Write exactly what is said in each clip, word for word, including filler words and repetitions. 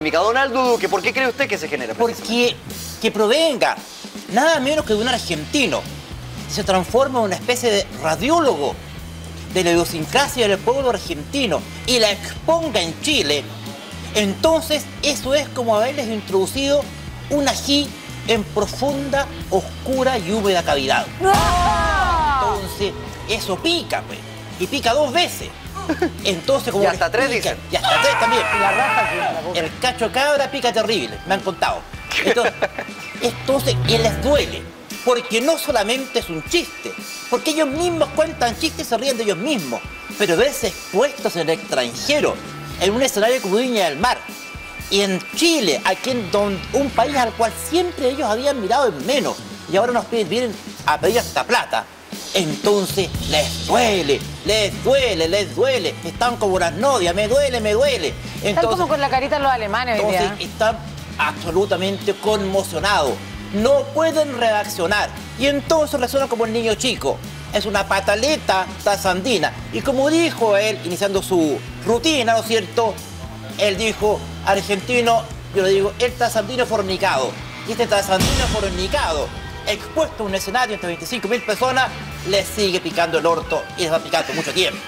Donaldo Duque, ¿por qué cree usted que se genera? Porque que provenga nada menos que de un argentino, se transforma en una especie de radiólogo de la idiosincrasia del pueblo argentino y la exponga en Chile, entonces eso es como haberles introducido un ají en profunda, oscura y húmeda cavidad. ¡No! Entonces, eso pica, pues, y pica dos veces. Entonces, como y hasta tres, pica, dicen. y hasta tres también. Y la raja que la boca. El cacho cabra pica terrible, me han contado. Entonces, entonces, y les duele, porque no solamente es un chiste, porque ellos mismos cuentan chistes y se ríen de ellos mismos, pero verse expuestos en el extranjero, en un escenario como Viña del Mar, y en Chile, aquí en don, un país al cual siempre ellos habían mirado en menos, y ahora nos piden, vienen a pedir hasta plata. Entonces les duele, les duele, les duele. Están como las novias, me duele, me duele. Entonces, Están como con la carita los alemanes hoy entonces día. están absolutamente conmocionados. No pueden reaccionar. Y entonces reaccionan como el niño chico. Es una pataleta tazandina. Y como dijo él, iniciando su rutina, ¿no es cierto? Él dijo, argentino, yo le digo, el tazandino fornicado. Y este tazandino fornicado, expuesto a un escenario entre veinticinco mil personas, le sigue picando el orto y les va picando mucho tiempo.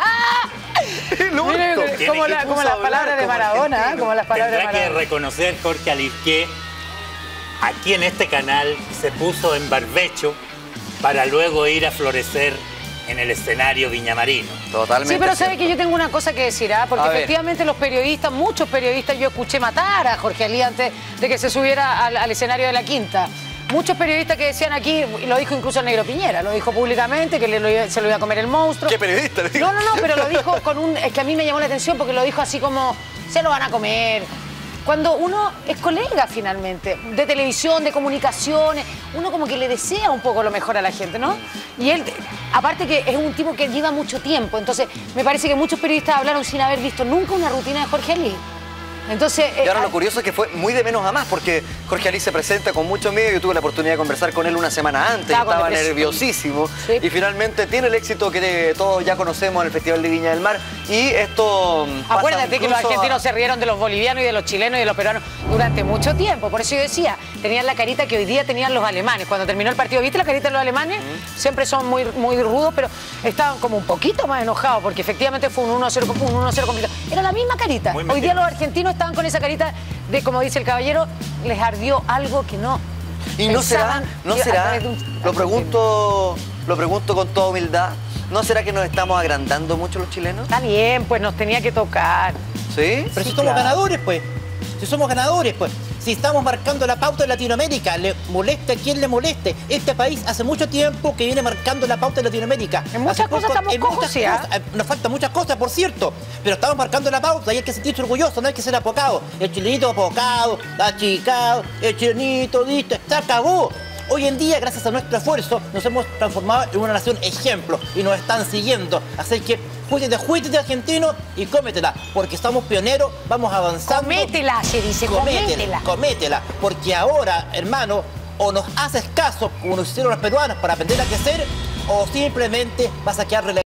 El orto. Mire, como, la, como las palabras de Maradona, ¿eh? Como las palabras de Tendrá que Maradona. reconocer, Jorge Alice, que aquí en este canal se puso en barbecho para luego ir a florecer en el escenario viñamarino. Totalmente. Sí, pero sabe cierto. que yo tengo una cosa que decir, ¿ah? Porque A ver. efectivamente los periodistas, muchos periodistas, yo escuché matar a Jorge Alí antes de que se subiera al, al escenario de la Quinta. Muchos periodistas que decían aquí, y lo dijo incluso el Negro Piñera, lo dijo públicamente, que le lo iba- se lo iba a comer el monstruo. ¿Qué periodista le dijo? No, no, no, pero lo dijo con un... Es que a mí me llamó la atención porque lo dijo así como, se lo van a comer. Cuando uno es colega finalmente, de televisión, de comunicaciones, uno como que le desea un poco lo mejor a la gente, ¿no? Y él, aparte que es un tipo que lleva mucho tiempo, entonces me parece que muchos periodistas hablaron sin haber visto nunca una rutina de Jorge Alí. Entonces... Y ahora eh, lo curioso es que fue muy de menos a más, porque Jorge Alí se presenta con mucho miedo. Yo tuve la oportunidad de conversar con él una semana antes, Estaba y estaba con depresión. nerviosísimo. Sí. Y finalmente tiene el éxito que todos ya conocemos en el Festival de Viña del Mar. Y esto pasa Acuérdate que los incluso argentinos a- se rieron de los bolivianos y de los chilenos y de los peruanos durante mucho tiempo. Por eso yo decía, tenían la carita que hoy día tenían los alemanes. Cuando terminó el partido, ¿viste la carita de los alemanes? Siempre son muy, muy rudos, pero estaban como un poquito más enojados porque efectivamente fue un uno a cero complicado. Era la misma carita. Muy Hoy día metido. los argentinos estaban con esa carita de, como dice el caballero, les ardió algo que no. Y no será, pensaban no que a será, través de un- lo pregunto, lo pregunto con toda humildad, ¿no será que nos estamos agrandando mucho los chilenos? Está bien, pues nos tenía que tocar. ¿Sí? Pero Sí, si somos claro. ganadores, pues. Si somos ganadores, pues. Si estamos marcando la pauta en Latinoamérica, le moleste a quien le moleste. Este país hace mucho tiempo que viene marcando la pauta en Latinoamérica. En muchas Hace cosas estamos en cojos, muchas sí, ¿ah? cosas. Eh, Nos faltan muchas cosas, por cierto. Pero estamos marcando la pauta y hay que sentirse orgulloso, no hay que ser apocado. El chilenito apocado, achicado, el chilenito, listo, se acabó. Hoy en día, gracias a nuestro esfuerzo, nos hemos transformado en una nación ejemplo y nos están siguiendo. Así que juítete, juítete argentino y cómetela, porque somos pioneros, vamos avanzando. Cométela, se dice, Cométela, cométela. cométela, porque ahora, hermano, o nos haces caso como nos hicieron los peruanos para aprender a crecer, o simplemente vas a quedar relegado.